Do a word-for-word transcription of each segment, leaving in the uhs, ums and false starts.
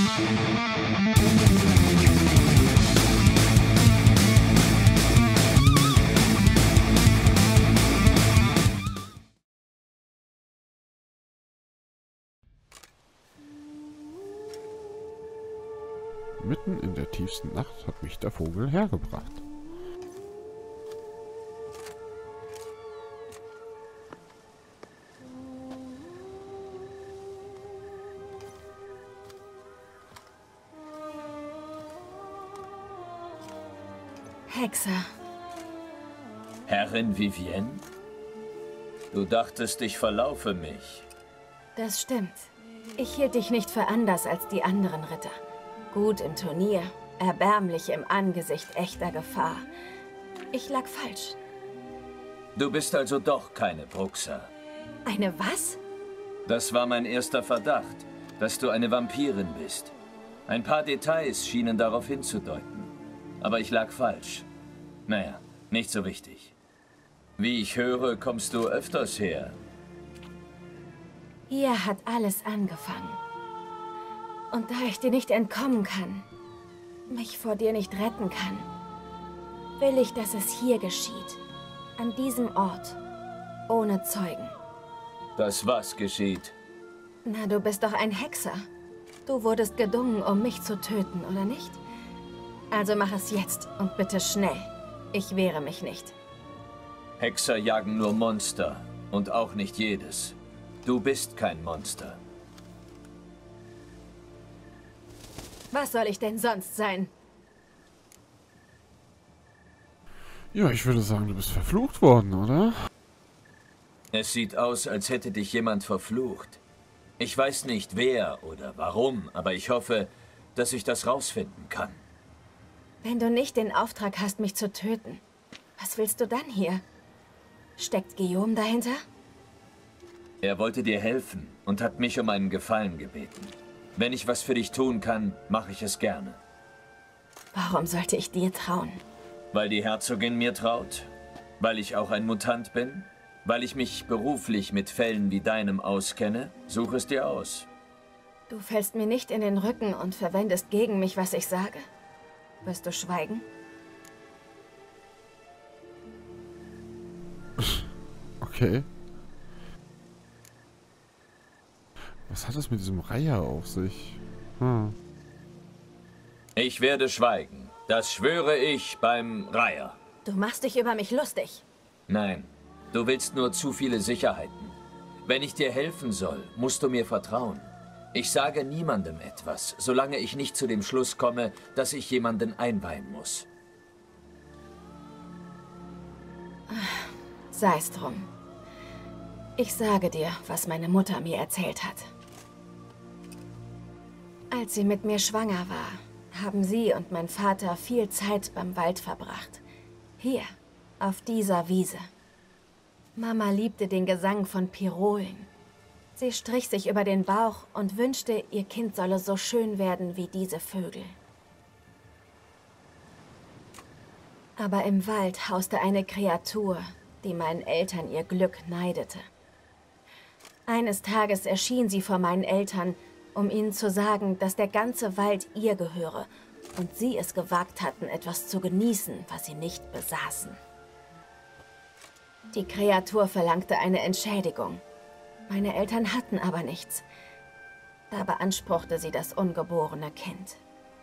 Mitten in der tiefsten Nacht hat mich der Vogel hergebracht. Hexer. Herrin Vivienne? Du dachtest, ich verlaufe mich. Das stimmt. Ich hielt dich nicht für anders als die anderen Ritter. Gut im Turnier, erbärmlich im Angesicht echter Gefahr. Ich lag falsch. Du bist also doch keine Bruxa. Eine was? Das war mein erster Verdacht, dass du eine Vampirin bist. Ein paar Details schienen darauf hinzudeuten. Aber ich lag falsch. Naja, nicht so wichtig. Wie ich höre, kommst du öfters her. Hier hat alles angefangen. Und da ich dir nicht entkommen kann, mich vor dir nicht retten kann, will ich, dass es hier geschieht. An diesem Ort. Ohne Zeugen. Dass was geschieht? Na, du bist doch ein Hexer. Du wurdest gedungen, um mich zu töten, oder nicht? Also mach es jetzt und bitte schnell. Ich wehre mich nicht. Hexer jagen nur Monster und auch nicht jedes. Du bist kein Monster. Was soll ich denn sonst sein? Ja, ich würde sagen, du bist verflucht worden, oder? Es sieht aus, als hätte dich jemand verflucht. Ich weiß nicht, wer oder warum, aber ich hoffe, dass ich das rausfinden kann. Wenn du nicht den Auftrag hast, mich zu töten, was willst du dann hier? Steckt Guillaume dahinter? Er wollte dir helfen und hat mich um einen Gefallen gebeten. Wenn ich was für dich tun kann, mache ich es gerne. Warum sollte ich dir trauen? Weil die Herzogin mir traut? Weil ich auch ein Mutant bin? Weil ich mich beruflich mit Fällen wie deinem auskenne? Such es dir aus. Du fällst mir nicht in den Rücken und verwendest gegen mich, was ich sage. Wirst du schweigen? Okay. Was hat es mit diesem Reiher auf sich? Hm. Ich werde schweigen. Das schwöre ich beim Reiher. Du machst dich über mich lustig. Nein, du willst nur zu viele Sicherheiten. Wenn ich dir helfen soll, musst du mir vertrauen. Ich sage niemandem etwas, solange ich nicht zu dem Schluss komme, dass ich jemanden einweihen muss. Sei es drum. Ich sage dir, was meine Mutter mir erzählt hat. Als sie mit mir schwanger war, haben sie und mein Vater viel Zeit beim Wald verbracht. Hier, auf dieser Wiese. Mama liebte den Gesang von Pirolen. Sie strich sich über den Bauch und wünschte, ihr Kind solle so schön werden wie diese Vögel. Aber im Wald hauste eine Kreatur, die meinen Eltern ihr Glück neidete. Eines Tages erschien sie vor meinen Eltern, um ihnen zu sagen, dass der ganze Wald ihr gehöre und sie es gewagt hatten, etwas zu genießen, was sie nicht besaßen. Die Kreatur verlangte eine Entschädigung. Meine Eltern hatten aber nichts. Da beanspruchte sie das ungeborene Kind.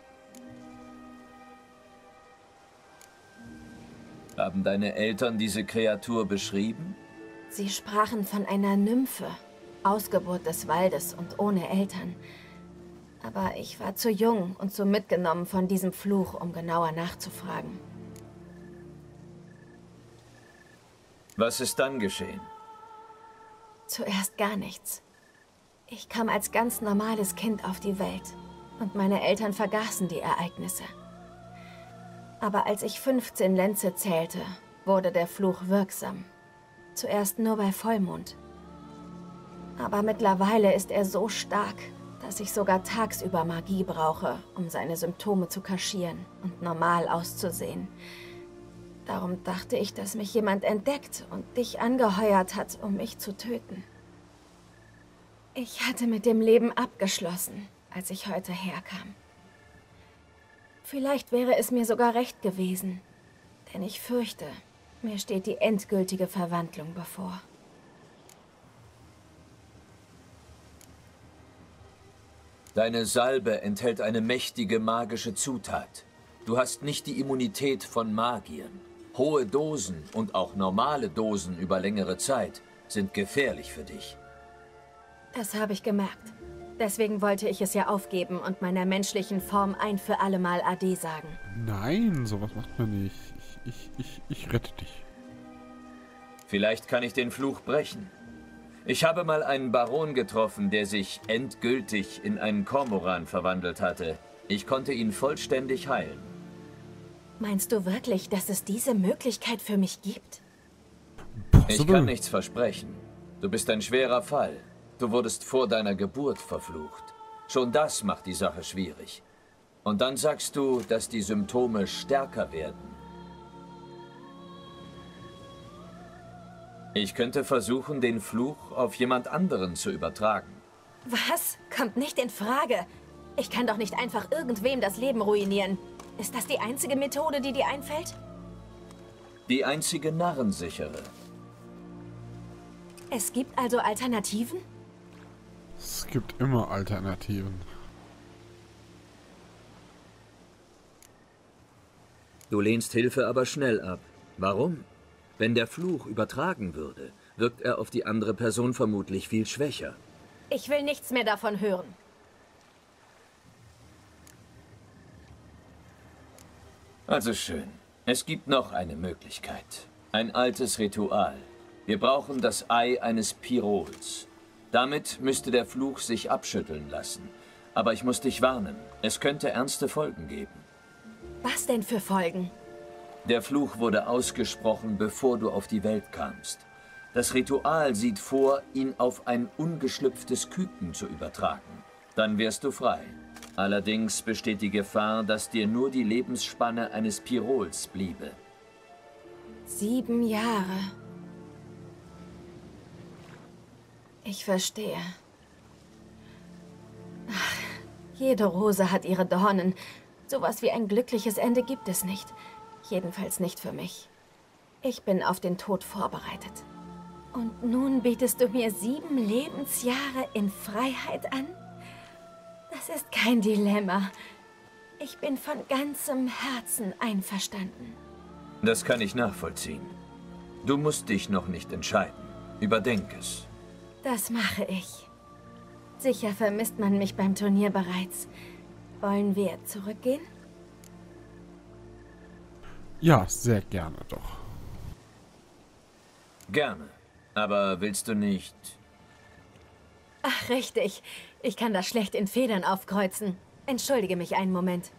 Haben deine Eltern diese Kreatur beschrieben? Sie sprachen von einer Nymphe, Ausgeburt des Waldes und ohne Eltern. Aber ich war zu jung und zu mitgenommen von diesem Fluch, um genauer nachzufragen. Was ist dann geschehen? Zuerst gar nichts. Ich kam als ganz normales Kind auf die Welt und meine Eltern vergaßen die Ereignisse. Aber als ich fünfzehn Lenze zählte, wurde der Fluch wirksam. Zuerst nur bei Vollmond. Aber mittlerweile ist er so stark, dass ich sogar tagsüber Magie brauche, um seine Symptome zu kaschieren und normal auszusehen. Darum dachte ich, dass mich jemand entdeckt und dich angeheuert hat, um mich zu töten. Ich hatte mit dem Leben abgeschlossen, als ich heute herkam. Vielleicht wäre es mir sogar recht gewesen, denn ich fürchte, mir steht die endgültige Verwandlung bevor. Deine Salbe enthält eine mächtige magische Zutat. Du hast nicht die Immunität von Magiern. Hohe Dosen und auch normale Dosen über längere Zeit sind gefährlich für dich. Das habe ich gemerkt. Deswegen wollte ich es ja aufgeben und meiner menschlichen Form ein für alle Mal Ade sagen. Nein, sowas macht man nicht. Ich, ich, ich, ich rette dich. Vielleicht kann ich den Fluch brechen. Ich habe mal einen Baron getroffen, der sich endgültig in einen Kormoran verwandelt hatte. Ich konnte ihn vollständig heilen. Meinst du wirklich, dass es diese Möglichkeit für mich gibt? Ich kann nichts versprechen. Du bist ein schwerer Fall. Du wurdest vor deiner Geburt verflucht. Schon das macht die Sache schwierig. Und dann sagst du, dass die Symptome stärker werden. Ich könnte versuchen, den Fluch auf jemand anderen zu übertragen. Was? Kommt nicht in Frage. Ich kann doch nicht einfach irgendwem das Leben ruinieren. Ist das die einzige Methode, die dir einfällt? Die einzige narrensichere. Es gibt also Alternativen? Es gibt immer Alternativen. Du lehnst Hilfe aber schnell ab. Warum? Wenn der Fluch übertragen würde, wirkt er auf die andere Person vermutlich viel schwächer. Ich will nichts mehr davon hören. Also schön. Es gibt noch eine Möglichkeit. Ein altes Ritual. Wir brauchen das Ei eines Pirols. Damit müsste der Fluch sich abschütteln lassen. Aber ich muss dich warnen. Es könnte ernste Folgen geben. Was denn für Folgen? Der Fluch wurde ausgesprochen, bevor du auf die Welt kamst. Das Ritual sieht vor, ihn auf ein ungeschlüpftes Küken zu übertragen. Dann wärst du frei. Allerdings besteht die Gefahr, dass dir nur die Lebensspanne eines Pirols bliebe. Sieben Jahre. Ich verstehe. Ach, jede Rose hat ihre Dornen. Sowas wie ein glückliches Ende gibt es nicht. Jedenfalls nicht für mich. Ich bin auf den Tod vorbereitet. Und nun bietest du mir sieben Lebensjahre in Freiheit an? Das ist kein Dilemma. Ich bin von ganzem Herzen einverstanden. Das kann ich nachvollziehen. Du musst dich noch nicht entscheiden. Überdenk es. Das mache ich. Sicher vermisst man mich beim Turnier bereits. Wollen wir zurückgehen? Ja, sehr gerne doch. Gerne. Aber willst du nicht... Ach, richtig. Ich kann das schlecht in Federn aufkreuzen. Entschuldige mich einen Moment.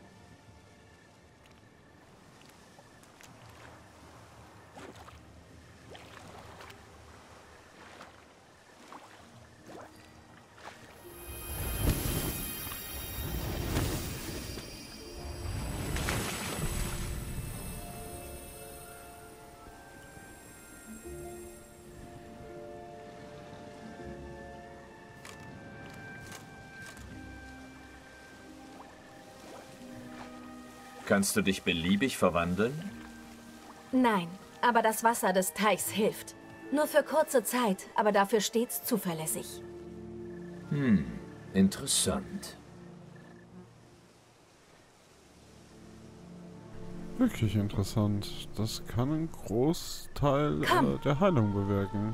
Kannst du dich beliebig verwandeln? Nein, aber das Wasser des Teichs hilft. Nur für kurze Zeit, aber dafür stets zuverlässig. Hm, interessant. Wirklich interessant. Das kann einen Großteil Komm. äh, der Heilung bewirken.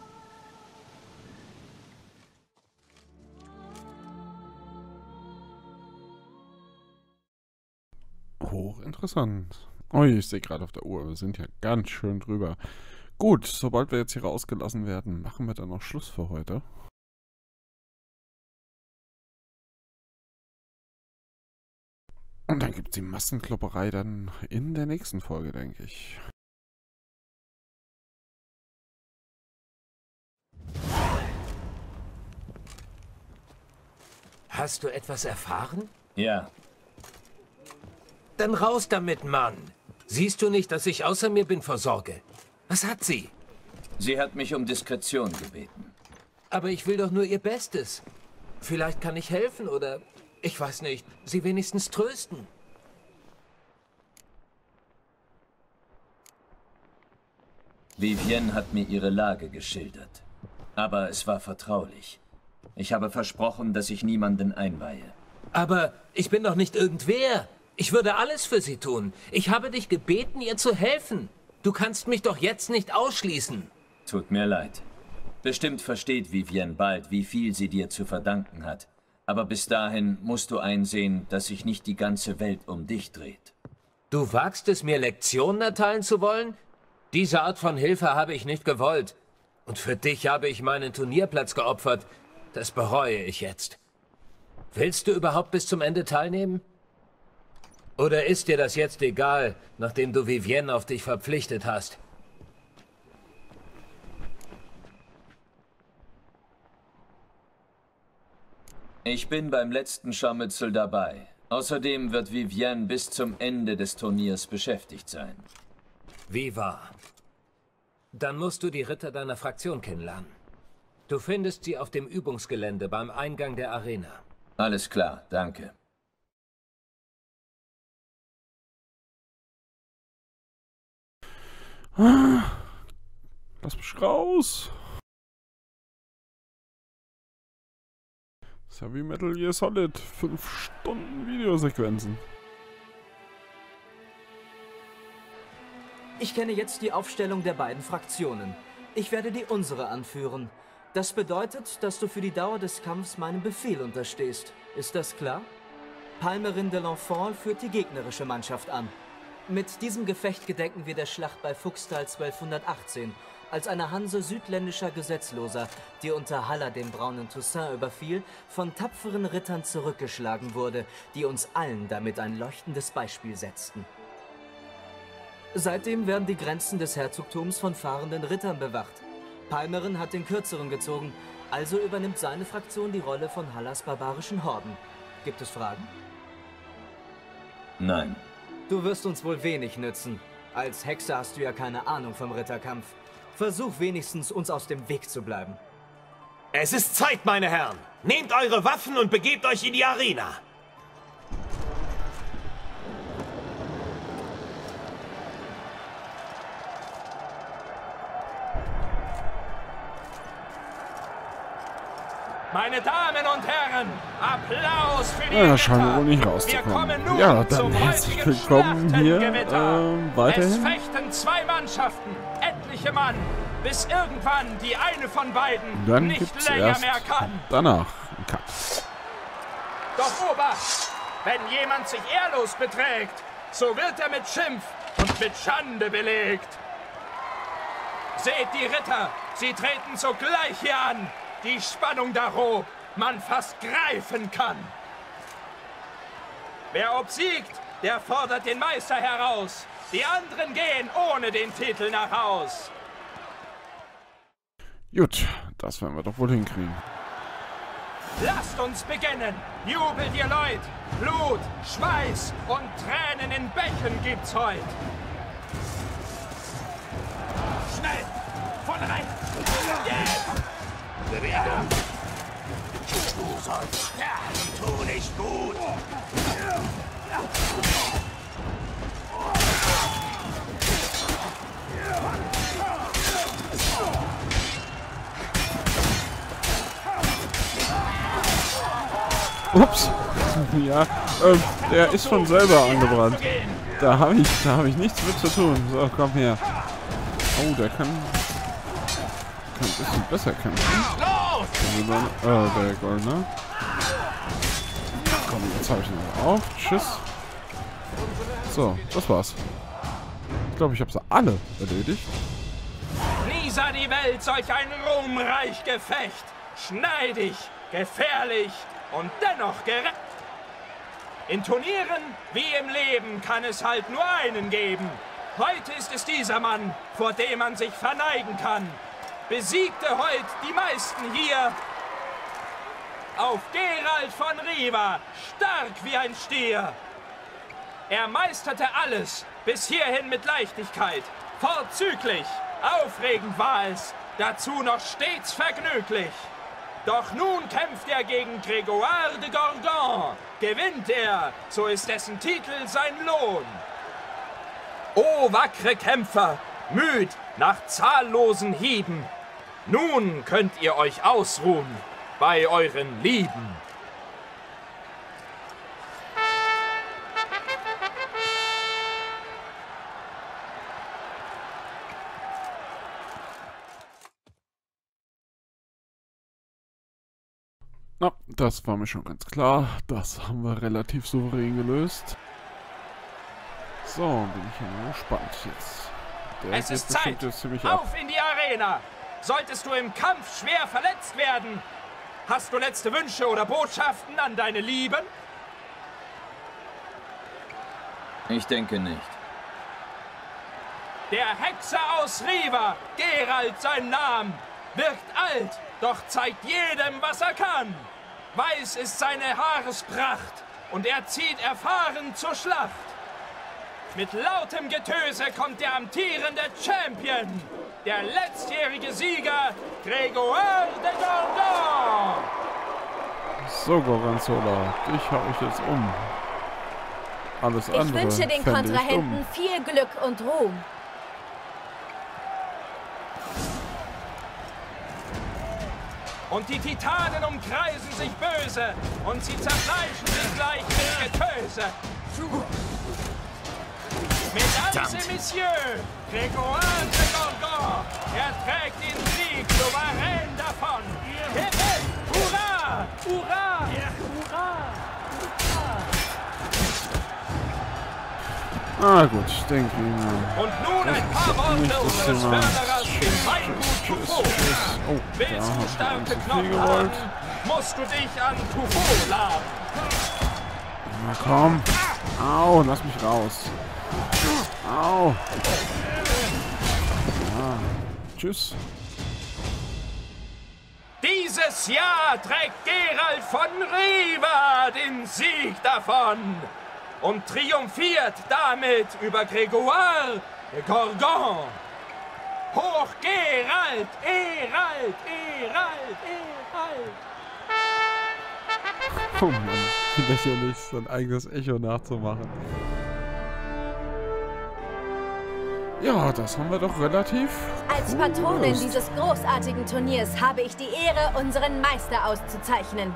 Hochinteressant. Oh, ich sehe gerade auf der Uhr, wir sind ja ganz schön drüber. Gut, sobald wir jetzt hier rausgelassen werden, machen wir dann noch Schluss für heute. Und dann gibt es die Massenklopperei dann in der nächsten Folge, denke ich. Hast du etwas erfahren? Ja. Dann raus damit, Mann. Siehst du nicht, dass ich außer mir bin vor Sorge? Was hat sie? Sie hat mich um Diskretion gebeten. Aber ich will doch nur ihr Bestes. Vielleicht kann ich helfen oder Ich weiß nicht, sie wenigstens trösten. Vivienne hat mir ihre Lage geschildert. Aber es war vertraulich. Ich habe versprochen, dass ich niemanden einweihe. Aber ich bin doch nicht irgendwer. Ich würde alles für sie tun. Ich habe dich gebeten, ihr zu helfen. Du kannst mich doch jetzt nicht ausschließen. Tut mir leid. Bestimmt versteht Vivienne bald, wie viel sie dir zu verdanken hat. Aber bis dahin musst du einsehen, dass sich nicht die ganze Welt um dich dreht. Du wagst es, mir Lektionen erteilen zu wollen? Diese Art von Hilfe habe ich nicht gewollt. Und für dich habe ich meinen Turnierplatz geopfert. Das bereue ich jetzt. Willst du überhaupt bis zum Ende teilnehmen? Oder ist dir das jetzt egal, nachdem du Vivienne auf dich verpflichtet hast? Ich bin beim letzten Scharmützel dabei. Außerdem wird Vivienne bis zum Ende des Turniers beschäftigt sein. Wie wahr? Dann musst du die Ritter deiner Fraktion kennenlernen. Du findest sie auf dem Übungsgelände beim Eingang der Arena. Alles klar, danke. Lass mich raus. Das ist ja wie Metal Gear Solid. Fünf Stunden Videosequenzen. Ich kenne jetzt die Aufstellung der beiden Fraktionen. Ich werde die unsere anführen. Das bedeutet, dass du für die Dauer des Kampfs meinem Befehl unterstehst. Ist das klar? Palmerin de l'Enfant führt die gegnerische Mannschaft an. Mit diesem Gefecht gedenken wir der Schlacht bei Fuchstal zwölfhundertachtzehn, als eine Hanse südländischer Gesetzloser, die unter Haller den braunen Toussaint überfiel, von tapferen Rittern zurückgeschlagen wurde, die uns allen damit ein leuchtendes Beispiel setzten. Seitdem werden die Grenzen des Herzogtums von fahrenden Rittern bewacht. Palmerin hat den Kürzeren gezogen, also übernimmt seine Fraktion die Rolle von Hallers barbarischen Horden. Gibt es Fragen? Nein. Du wirst uns wohl wenig nützen. Als Hexer hast du ja keine Ahnung vom Ritterkampf. Versuch wenigstens, uns aus dem Weg zu bleiben. Es ist Zeit, meine Herren. Nehmt eure Waffen und begebt euch in die Arena. Meine Damen und Herren, Applaus für die Ja, da scheinen wir wohl nicht Wir rauszukommen. kommen nun Ja, dann zum herzlich heutigen willkommen hier Schlachtengewitter. ähm, Es weiterhin. fechten zwei Mannschaften, etliche Mann, bis irgendwann die eine von beiden Dann nicht gibt's länger erst mehr kann. danach einen Cut. Doch Obacht, wenn jemand sich ehrlos beträgt, so wird er mit Schimpf und mit Schande belegt. Seht die Ritter, sie treten sogleich hier an. Die Spannung darob man fast greifen kann. Wer obsiegt, der fordert den Meister heraus. Die anderen gehen ohne den Titel nach Haus. Gut, das werden wir doch wohl hinkriegen. Lasst uns beginnen. Jubelt ihr Leut. Blut, Schweiß und Tränen in Bächen gibt's heut. Schnell, von rechts. Jetzt! Bewegung! Du sollst sterben, tu nicht gut! Ups. Ja, ähm, der ist schon selber angebrannt. Da habe ich, da habe ich nichts mit zu tun. So, komm her. Oh, der kann, kann ein bisschen besser kämpfen. Oh, der Goldene. Komm, jetzt habe ich ihn auf. Tschüss. So, das war's. Ich glaube, ich habe sie alle erledigt. Nie sah die Welt solch ein ruhmreich Gefecht. Schneidig, gefährlich und dennoch gerecht. In Turnieren wie im Leben kann es halt nur einen geben. Heute ist es dieser Mann, vor dem man sich verneigen kann. Besiegte heut die meisten hier auf Geralt von Riva, stark wie ein Stier. Er meisterte alles, bis hierhin mit Leichtigkeit, vorzüglich, aufregend war es, dazu noch stets vergnüglich. Doch nun kämpft er gegen Grégoire de Gorgon. Gewinnt er, so ist dessen Titel sein Lohn. O wackre Kämpfer, müd nach zahllosen Hieben, nun könnt ihr euch ausruhen bei euren Lieben. Na, das war mir schon ganz klar. Das haben wir relativ souverän gelöst. So, bin ich ja mal gespannt jetzt. Der Es ist Zeit! Jetzt ziemlich ab. Auf in die Arena! Solltest du im Kampf schwer verletzt werden, hast du letzte Wünsche oder Botschaften an deine Lieben? Ich denke nicht. Der Hexer aus Riva, Geralt sein Name, wirkt alt, doch zeigt jedem, was er kann. Weiß ist seine Haarespracht und er zieht erfahren zur Schlacht. Mit lautem Getöse kommt der amtierende Champion, der letztjährige Sieger, Grégoire de Gorgon. So, Gorgonzola, dich hau ich jetzt um. Alles Ich andere wünsche den fände ich Kontrahenten dumm. viel Glück und Ruhm. Und die Titanen umkreisen sich böse und sie zerfleischen sich gleich mit Getöse. Mesdames et Messieurs, Grégoire de Gorgon, er trägt den Sieg souverän davon. Hip, hip, hurra, hurra, hurra. Ah gut, ich denke mal. Und nun ein paar Worte nicht das unseres Thema. Förderers, dem Weingut Tufo. Oh, Willst da du hab ich starke nicht so viel Knochen gewollt. haben, musst du dich an Tufo laden. Na komm. Au, lass mich raus. Au. Ja. Tschüss. Dieses Jahr trägt Geralt von Riva den Sieg davon und triumphiert damit über Grégoire de Gorgon. Hoch Geralt, Eralt, Eralt, Eralt. Oh Mann, wie lächerlich, sein eigenes Echo nachzumachen. Ja, das haben wir doch relativ Als cool Patronin gelöst. dieses großartigen Turniers habe ich die Ehre, unseren Meister auszuzeichnen.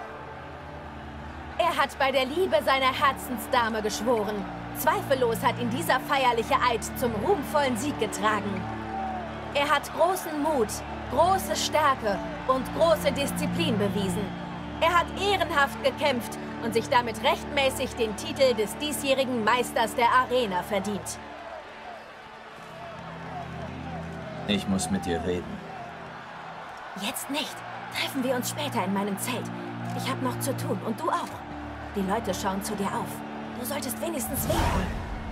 Er hat bei der Liebe seiner Herzensdame geschworen. Zweifellos hat ihn dieser feierliche Eid zum ruhmvollen Sieg getragen. Er hat großen Mut, große Stärke und große Disziplin bewiesen. Er hat ehrenhaft gekämpft und sich damit rechtmäßig den Titel des diesjährigen Meisters der Arena verdient. Ich muss mit dir reden. Jetzt nicht. Treffen wir uns später in meinem Zelt. Ich habe noch zu tun und du auch. Die Leute schauen zu dir auf. Du solltest wenigstens winken.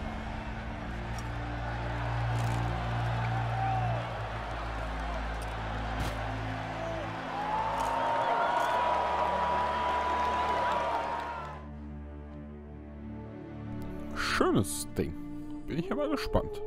Schönes Ding. Bin ich aber gespannt.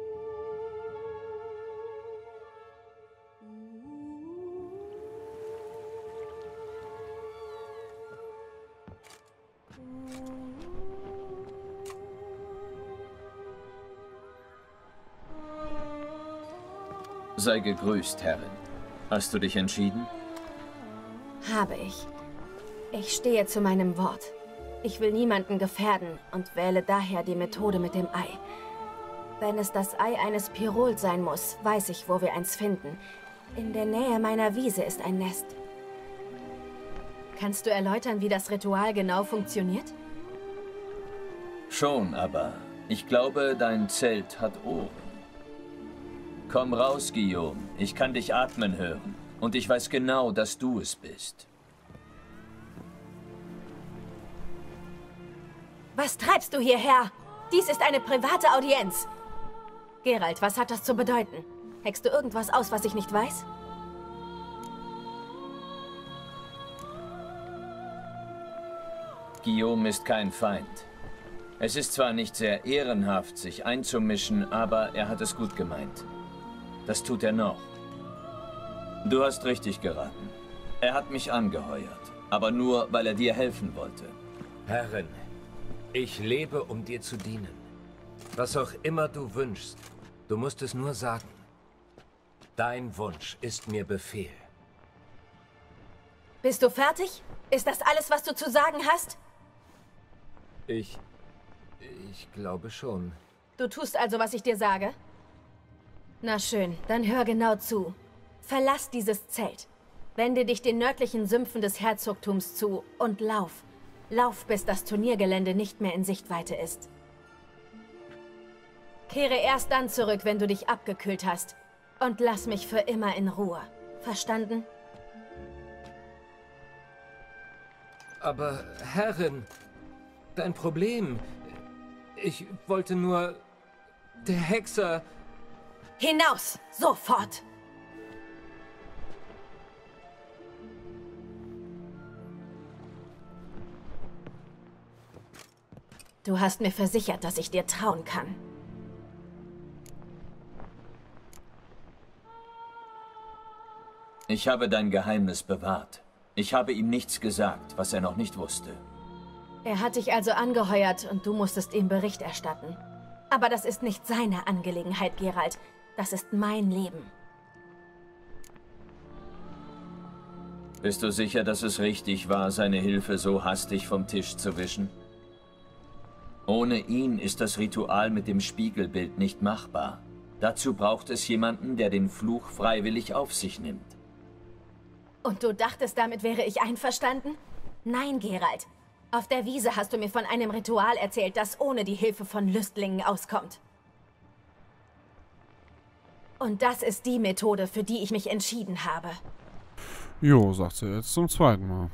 Sei gegrüßt, Herrin. Hast du dich entschieden? Habe ich. Ich stehe zu meinem Wort. Ich will niemanden gefährden und wähle daher die Methode mit dem Ei. Wenn es das Ei eines Pirol sein muss, weiß ich, wo wir eins finden. In der Nähe meiner Wiese ist ein Nest. Kannst du erläutern, wie das Ritual genau funktioniert? Schon, aber ich glaube, dein Zelt hat Ohren. Komm raus, Guillaume. Ich kann dich atmen hören. Und ich weiß genau, dass du es bist. Was treibst du hierher? Dies ist eine private Audienz. Geralt, was hat das zu bedeuten? Heckst du irgendwas aus, was ich nicht weiß? Guillaume ist kein Feind. Es ist zwar nicht sehr ehrenhaft, sich einzumischen, aber er hat es gut gemeint. Das tut er noch. Du hast richtig geraten. Er hat mich angeheuert, aber nur, weil er dir helfen wollte. Herrin, ich lebe, um dir zu dienen. Was auch immer du wünschst, du musst es nur sagen. Dein Wunsch ist mir Befehl. Bist du fertig? Ist das alles, was du zu sagen hast? Ich... ich glaube schon. Du tust also, was ich dir sage? Na schön, dann hör genau zu. Verlass dieses Zelt. Wende dich den nördlichen Sümpfen des Herzogtums zu und lauf. Lauf, bis das Turniergelände nicht mehr in Sichtweite ist. Kehre erst dann zurück, wenn du dich abgekühlt hast. Und lass mich für immer in Ruhe. Verstanden? Aber, Herrin, dein Problem... Ich wollte nur... Der Hexer... Hinaus! Sofort! Du hast mir versichert, dass ich dir trauen kann. Ich habe dein Geheimnis bewahrt. Ich habe ihm nichts gesagt, was er noch nicht wusste. Er hat dich also angeheuert und du musstest ihm Bericht erstatten. Aber das ist nicht seine Angelegenheit, Geralt. Das ist mein Leben. Bist du sicher, dass es richtig war, seine Hilfe so hastig vom Tisch zu wischen? Ohne ihn ist das Ritual mit dem Spiegelbild nicht machbar. Dazu braucht es jemanden, der den Fluch freiwillig auf sich nimmt. Und du dachtest, damit wäre ich einverstanden? Nein, Geralt. Auf der Wiese hast du mir von einem Ritual erzählt, das ohne die Hilfe von Lüstlingen auskommt. Und das ist die Methode, für die ich mich entschieden habe. Jo, sagt sie jetzt zum zweiten Mal.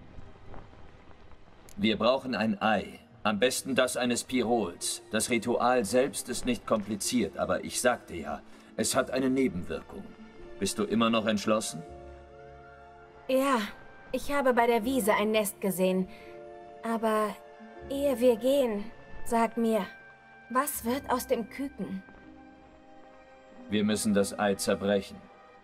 Wir brauchen ein Ei. Am besten das eines Pirols. Das Ritual selbst ist nicht kompliziert, aber ich sagte ja, es hat eine Nebenwirkung. Bist du immer noch entschlossen? Ja, ich habe bei der Wiese ein Nest gesehen. Aber ehe wir gehen, sag mir, was wird aus dem Küken? Wir müssen das Ei zerbrechen.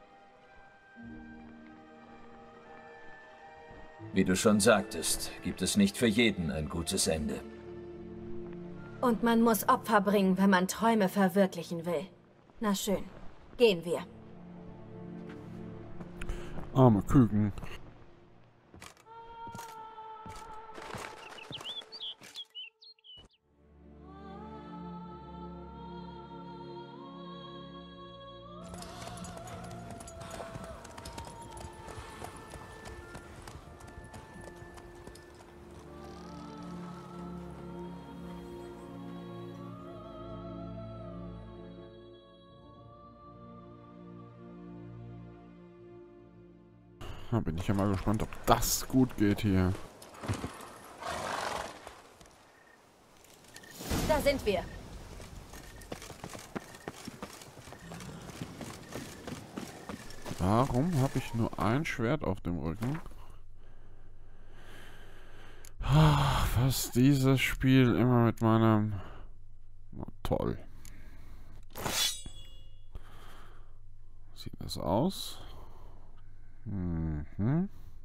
Wie du schon sagtest, gibt es nicht für jeden ein gutes Ende. Und man muss Opfer bringen, wenn man Träume verwirklichen will. Na schön, gehen wir. Arme Küken. Da bin ich ja mal gespannt, ob das gut geht hier. Da sind wir. Warum habe ich nur ein Schwert auf dem Rücken? Was dieses Spiel immer mit meinem... Oh, toll. Sieht das aus? Mhm.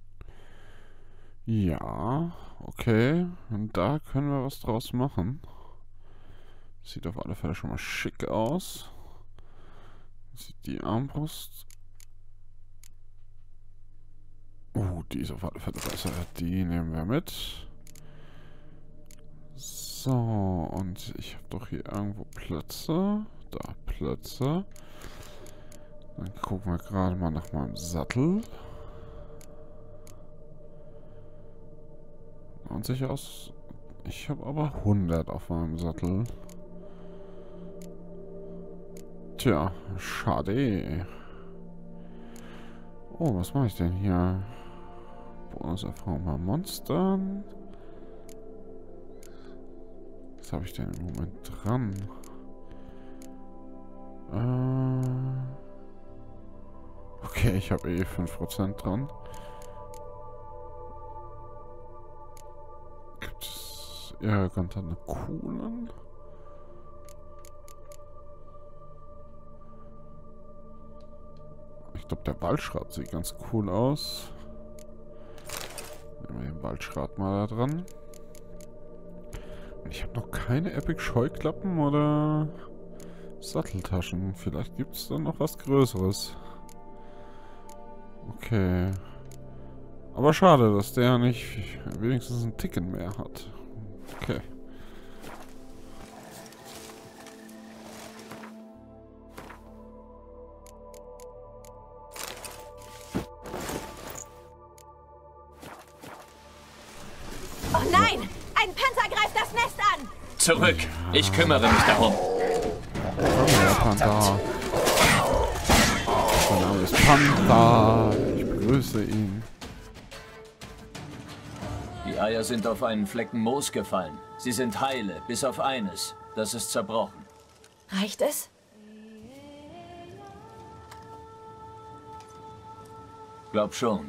Ja, okay. Und da können wir was draus machen. Sieht auf alle Fälle schon mal schick aus. Sieht die Armbrust. Oh, die ist auf alle Fälle besser. Die nehmen wir mit. So, und ich habe doch hier irgendwo Plätze. Da, Plätze. Dann gucken wir gerade mal nach meinem Sattel. Und sicher aus. Ich habe aber hundert auf meinem Sattel. Tja, schade. Oh, was mache ich denn hier? Bonuserfahrung bei Monstern. Was habe ich denn im Moment dran? Äh. Okay, ich habe eh fünf Prozent dran. Gibt es irgendeine coolen? Ich glaube, der Waldschrat sieht ganz cool aus. Stellen wir den Waldschrat mal da dran. Und ich habe noch keine Epic Scheuklappen oder Satteltaschen. Vielleicht gibt es dann noch was Größeres. Okay. Aber schade, dass der nicht wenigstens ein Ticken mehr hat. Okay. Oh nein! Ein Panther greift das Nest an! Zurück! Ich kümmere mich darum. Komm her, Panther. Mein Name ist Panther. Ich begrüße ihn. Die Eier sind auf einen Flecken Moos gefallen. Sie sind heile, bis auf eines. Das ist zerbrochen. Reicht es? Glaub schon.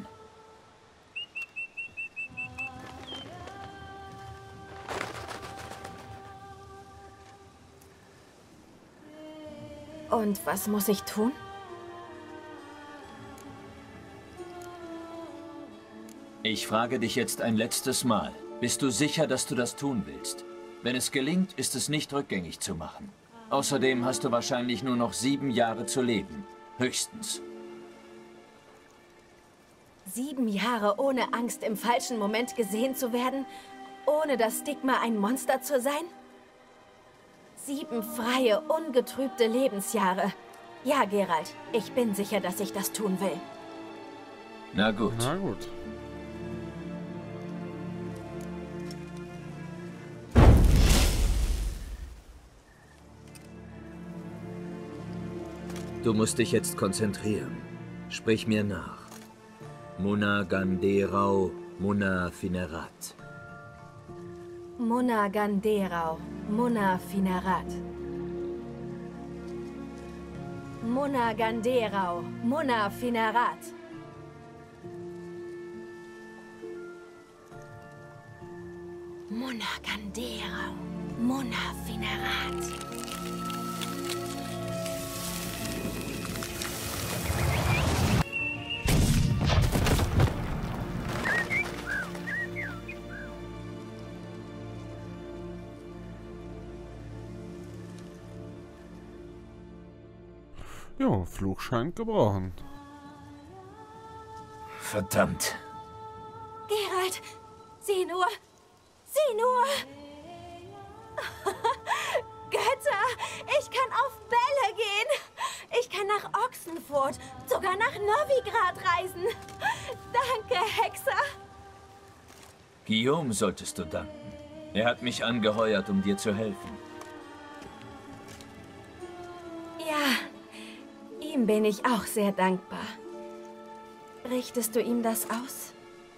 Und was muss ich tun? Ich frage dich jetzt ein letztes Mal. Bist du sicher, dass du das tun willst? Wenn es gelingt, ist es nicht rückgängig zu machen. Außerdem hast du wahrscheinlich nur noch sieben Jahre zu leben. Höchstens. Sieben Jahre ohne Angst, im falschen Moment gesehen zu werden? Ohne das Stigma, ein Monster zu sein? Sieben freie, ungetrübte Lebensjahre. Ja, Geralt, ich bin sicher, dass ich das tun will. Na gut. Na gut. Du musst dich jetzt konzentrieren. Sprich mir nach. Muna Ganderau, Muna Finerat. Muna Ganderau, Muna Finerat. Muna Ganderau, Muna Finerat. Muna Ganderau, Muna Finerat. Jo, Fluch scheint gebrochen. Verdammt. Geralt, sieh nur! Sieh nur! Götter! Ich kann auf Bälle gehen! Ich kann nach Ochsenfurt, sogar nach Novigrad reisen! Danke, Hexer! Guillaume solltest du danken. Er hat mich angeheuert, um dir zu helfen. Ja, ihm bin ich auch sehr dankbar. Richtest du ihm das aus?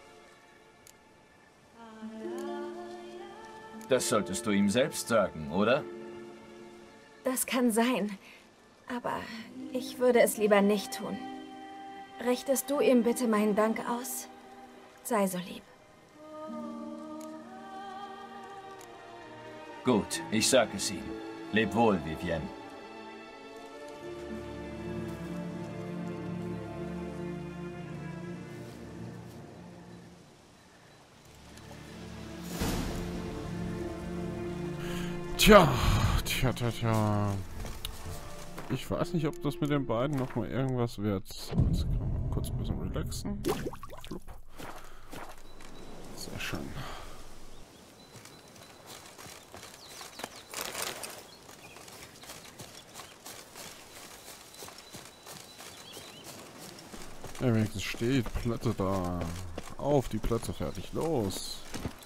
Das solltest du ihm selbst sagen, oder? Das kann sein, aber ich würde es lieber nicht tun. Richtest du ihm bitte meinen Dank aus? Sei so lieb. Gut, ich sag es ihm. Leb wohl, Vivienne. Tja, tja, tja, tja. Ich weiß nicht, ob das mit den beiden noch mal irgendwas wird. So, jetzt können wir mal kurz ein bisschen relaxen. Flupp. Sehr schön. Ja, wenigstens steht Plätze da. Auf die Plätze, fertig, los.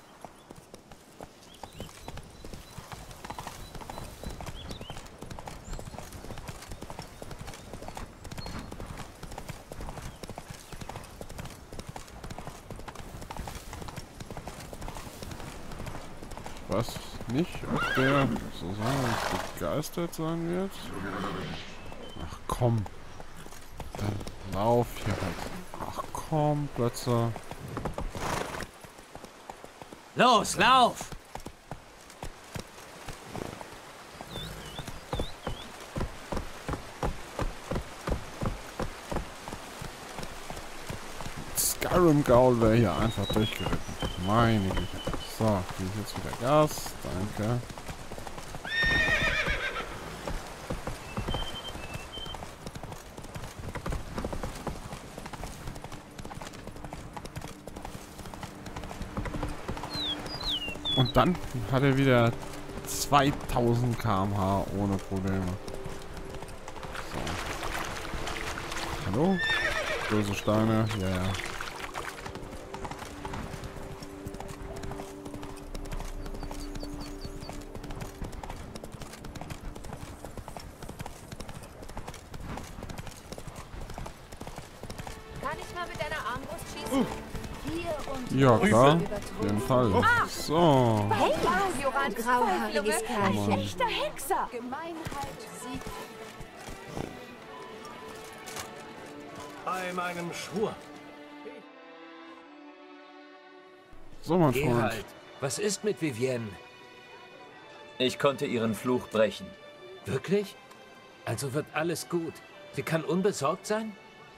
Ich weiß nicht, ob der so sagen, begeistert sein wird. Ach komm. Dann lauf hier halt. Ach komm, Plätze. Los, lauf! Skyrim Gaul wäre hier einfach durchgeritten. Meine Güte. So, hier ist jetzt wieder Gas. Danke. Und dann hat er wieder zweitausend Kilometer pro Stunde ohne Probleme. So. Hallo? Böse Steine? Ja, ja. Kann ich mal mit deiner Armbrust schießen? Hier und Ja, klar. Auf jeden Fall. So. Hey, Joran, grauhaariges Kerlchen. Echter Hexer! Gemeinheit siegt. Bei meinem Schwur. So, mein Freund. Geralt, was ist mit Vivienne? Ich konnte ihren Fluch brechen. Wirklich? Also wird alles gut. Sie kann unbesorgt sein?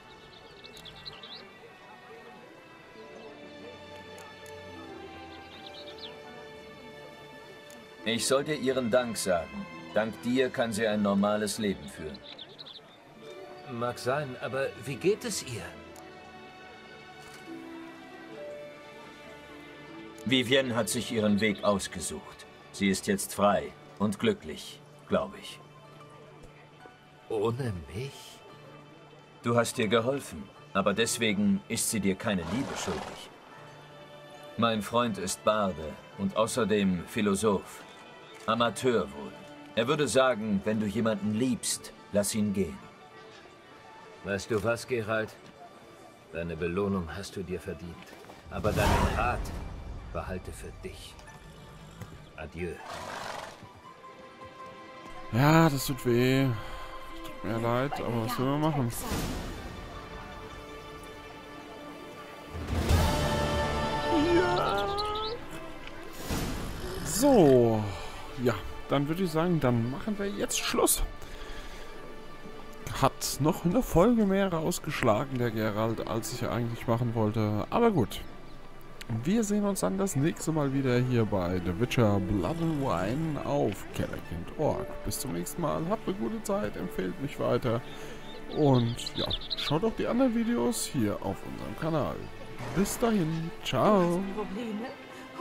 Ich sollte ihren Dank sagen. Dank dir kann sie ein normales Leben führen. Mag sein, aber wie geht es ihr? Vivienne hat sich ihren Weg ausgesucht. Sie ist jetzt frei und glücklich, glaube ich. Ohne mich? Du hast ihr geholfen, aber deswegen ist sie dir keine Liebe schuldig. Mein Freund ist Barde und außerdem Philosoph. Amateur wohl. Er würde sagen, wenn du jemanden liebst, lass ihn gehen. Weißt du was, Geralt? Deine Belohnung hast du dir verdient. Aber deinen Rat behalte für dich. Adieu. Ja, das tut weh. Tut mir leid, aber was will man machen? Ja. So. Ja, dann würde ich sagen, dann machen wir jetzt Schluss. Hat noch eine Folge mehr rausgeschlagen, der Geralt, als ich eigentlich machen wollte. Aber gut. Wir sehen uns dann das nächste Mal wieder hier bei The Witcher Blood and Wine auf Kellerkind Punkt org. Bis zum nächsten Mal. Habt eine gute Zeit, empfehlt mich weiter. Und ja, schaut auch die anderen Videos hier auf unserem Kanal. Bis dahin. Ciao. Probleme?